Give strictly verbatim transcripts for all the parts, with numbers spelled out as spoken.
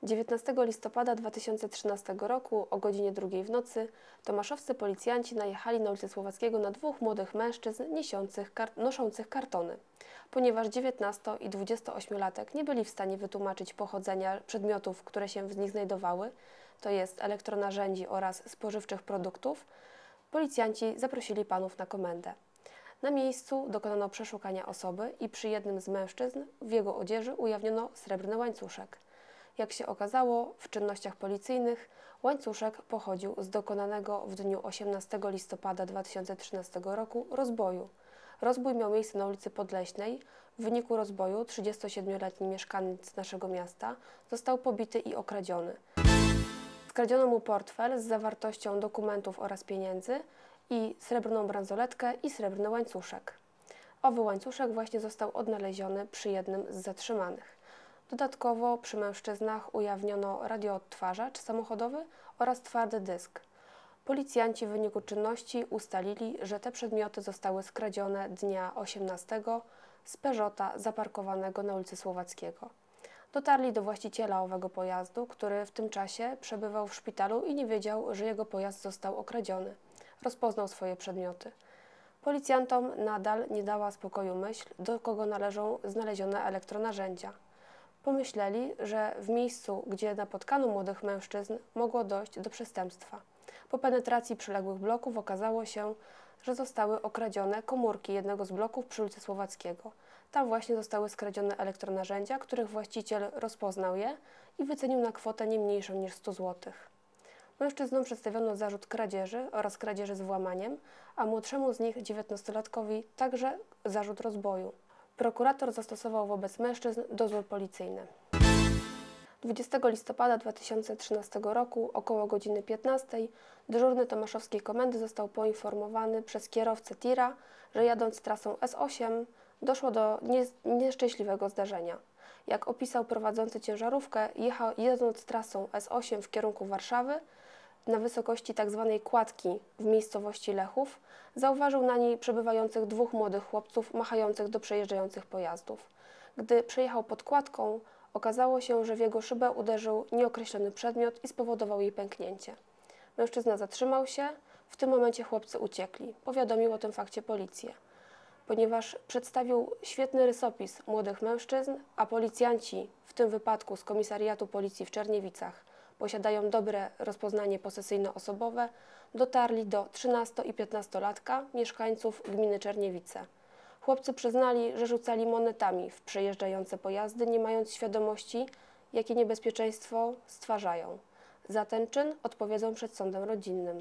dziewiętnastego listopada dwa tysiące trzynastego roku o godzinie drugiej w nocy tomaszowscy policjanci najechali na ulicy Słowackiego na dwóch młodych mężczyzn niesiących kar noszących kartony. Ponieważ dziewiętnasto- i dwudziestoośmiolatek nie byli w stanie wytłumaczyć pochodzenia przedmiotów, które się w nich znajdowały, to jest elektronarzędzi oraz spożywczych produktów, policjanci zaprosili panów na komendę. Na miejscu dokonano przeszukania osoby i przy jednym z mężczyzn w jego odzieży ujawniono srebrny łańcuszek. Jak się okazało, w czynnościach policyjnych łańcuszek pochodził z dokonanego w dniu osiemnastego listopada dwa tysiące trzynastego roku rozboju. Rozbój miał miejsce na ulicy Podleśnej. W wyniku rozboju trzydziestosiedmioletni mieszkaniec naszego miasta został pobity i okradziony. Skradziono mu portfel z zawartością dokumentów oraz pieniędzy i srebrną bransoletkę i srebrny łańcuszek. Owy łańcuszek właśnie został odnaleziony przy jednym z zatrzymanych. Dodatkowo przy mężczyznach ujawniono radioodtwarzacz samochodowy oraz twardy dysk. Policjanci w wyniku czynności ustalili, że te przedmioty zostały skradzione dnia osiemnastego z Peugeota zaparkowanego na ulicy Słowackiego. Dotarli do właściciela owego pojazdu, który w tym czasie przebywał w szpitalu i nie wiedział, że jego pojazd został okradziony. Rozpoznał swoje przedmioty. Policjantom nadal nie dała spokoju myśl, do kogo należą znalezione elektronarzędzia. Pomyśleli, że w miejscu, gdzie napotkano młodych mężczyzn, mogło dojść do przestępstwa. Po penetracji przyległych bloków okazało się, że zostały okradzione komórki jednego z bloków przy ulicy Słowackiego. Tam właśnie zostały skradzione elektronarzędzia, których właściciel rozpoznał je i wycenił na kwotę nie mniejszą niż sto złotych. Mężczyznom przedstawiono zarzut kradzieży oraz kradzieży z włamaniem, a młodszemu z nich, dziewiętnastolatkowi, także zarzut rozboju. Prokurator zastosował wobec mężczyzn dozór policyjny. dwudziestego listopada dwa tysiące trzynastego roku około godziny piętnastej dyżurny tomaszowskiej komendy został poinformowany przez kierowcę tira, że jadąc trasą S osiem doszło do nie, nieszczęśliwego zdarzenia. Jak opisał prowadzący ciężarówkę, jechał, jedąc trasą S osiem w kierunku Warszawy, na wysokości tzw. kładki w miejscowości Lechów, zauważył na niej przebywających dwóch młodych chłopców machających do przejeżdżających pojazdów. Gdy przejechał pod kładką, okazało się, że w jego szybę uderzył nieokreślony przedmiot i spowodował jej pęknięcie. Mężczyzna zatrzymał się, w tym momencie chłopcy uciekli. Powiadomił o tym fakcie policję. Ponieważ przedstawił świetny rysopis młodych mężczyzn, a policjanci, w tym wypadku z Komisariatu Policji w Czerniewicach, posiadają dobre rozpoznanie posesyjno-osobowe, dotarli do trzynasto- i piętnastolatka, mieszkańców gminy Czerniewice. Chłopcy przyznali, że rzucali monetami w przejeżdżające pojazdy, nie mając świadomości, jakie niebezpieczeństwo stwarzają. Za ten czyn odpowiedzą przed sądem rodzinnym.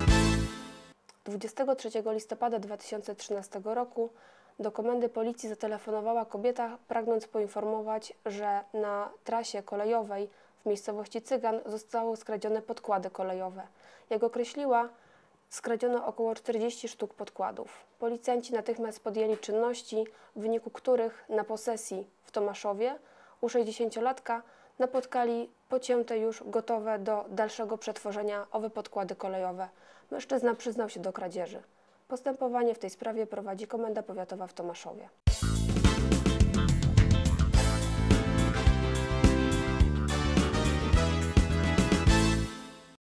dwudziestego trzeciego listopada dwa tysiące trzynastego roku do komendy policji zatelefonowała kobieta, pragnąc poinformować, że na trasie kolejowej w miejscowości Cygan zostały skradzione podkłady kolejowe. Jak określiła, skradziono około czterdziestu sztuk podkładów. Policjanci natychmiast podjęli czynności, w wyniku których na posesji w Tomaszowie u sześćdziesięciolatka napotkali pocięte już gotowe do dalszego przetworzenia owe podkłady kolejowe. Mężczyzna przyznał się do kradzieży. Postępowanie w tej sprawie prowadzi Komenda Powiatowa w Tomaszowie.